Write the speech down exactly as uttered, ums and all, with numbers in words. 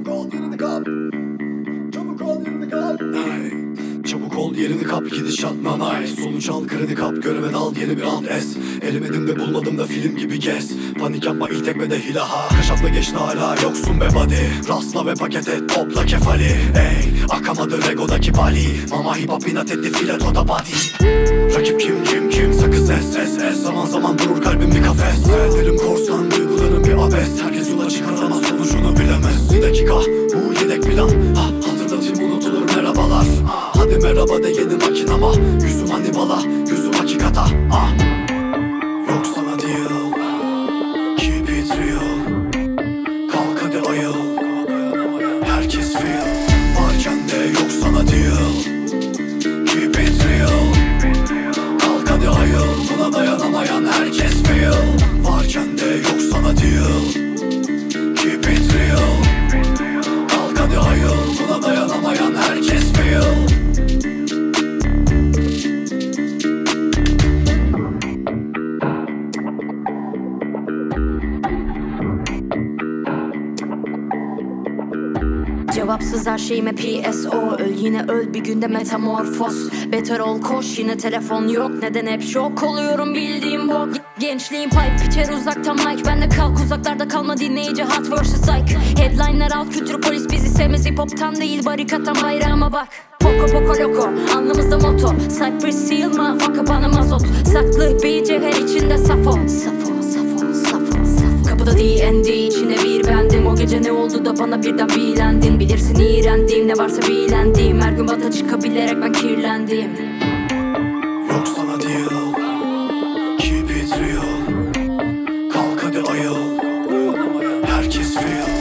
Çabuk ol yerini kap. Çabuk ol yerini kap. Ay. Çabuk ol yerini kap, gidişat nanay. Sonuç al kredi kap, göreve dal yeni bir alt es. Elemedim de bulmadım da film gibi gez. Panik yapma ilk tekmede hilaha. Kaşatla geçti hala yoksun be buddy. Rastla ve paket et topla kefali. Ey akamadı regodaki bali. Mama hip hop inat etti filetoda body. Rakip kim kim kim sakız es es es. Zaman zaman durur kalbim bir kafes. Hayallerim korsan duygularım bir abes. Herkes yola çıkar ama sonucunu bilemez. Bir dakika bu yedek plan. Ha, hatırlatayım unutulur merhabalar. Ha, hadi merhaba de yeni makinama. Yüzüm hani bala yüzüm hakikata. Ha. Yok sana deal. Keep it real. Kalk hadi ayıl. Herkes feel. Varken de yok sana deal. Keep it real. Kalk hadi ayıl. Buna dayanamayan herkes feel. Varken de yok sana deal. Keep it real. Kalk hadi ayıl. Buna dayanamayan herkes feel. Cevapsız her şeyime P S O. Öl yine öl bir günde metamorfoz. Beter ol koş yine telefon yok. Neden hep şok oluyorum bildiğim bok. Gençliğim pipe içer uzakta mic. Ben de kalk uzaklarda kalma dinleyici hot versus like. Headline'ler alt kültür polis bizi sevmez. Hip hop'tan değil barikattan bayrağıma bak. Poco poco loco anlamızda motto. Cypress seal motherfucker bana mazot. Saklı bir cevher içinde safo. Safo safo safo safo. Kapıda D and D içine bir bendim. O gece ne oldu da bana birden bilendin. Bilirsin iğrendiğim ne varsa bilendiğim. Her gün bata çıkabilerek ben kirlendim. Yok sana deal. Keep it real. Kalk hadi ayıl. Herkes feel.